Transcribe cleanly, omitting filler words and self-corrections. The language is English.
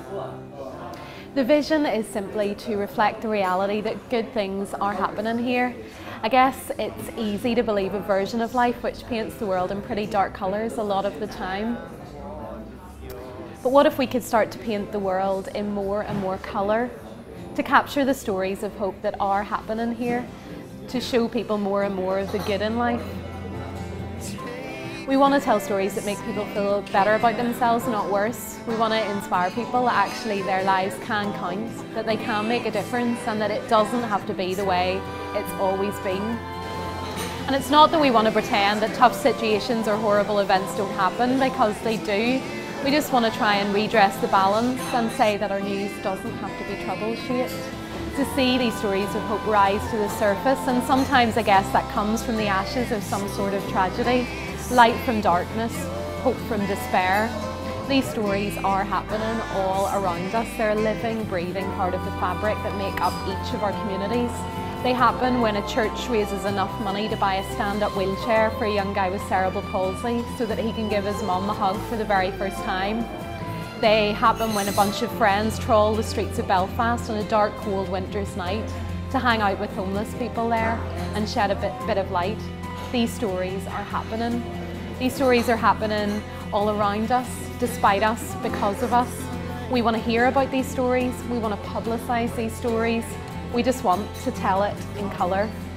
The vision is simply to reflect the reality that good things are happening here. I guess it's easy to believe a version of life which paints the world in pretty dark colours a lot of the time. But what if we could start to paint the world in more and more colour, to capture the stories of hope that are happening here, to show people more and more of the good in life? We want to tell stories that make people feel better about themselves, not worse. We want to inspire people that actually their lives can count, that they can make a difference, and that it doesn't have to be the way it's always been. And it's not that we want to pretend that tough situations or horrible events don't happen, because they do. We just want to try and redress the balance and say that our news doesn't have to be trouble-shaped. To see these stories of hope rise to the surface, and sometimes I guess that comes from the ashes of some sort of tragedy. Light from darkness, hope from despair. These stories are happening all around us. They're a living, breathing part of the fabric that make up each of our communities. They happen when a church raises enough money to buy a stand-up wheelchair for a young guy with cerebral palsy so that he can give his mum a hug for the very first time. They happen when a bunch of friends trawl the streets of Belfast on a dark, cold winter's night to hang out with homeless people there and shed a bit of light. These stories are happening. These stories are happening all around us, despite us, because of us. We want to hear about these stories. We want to publicise these stories. We just want to tell it in colour.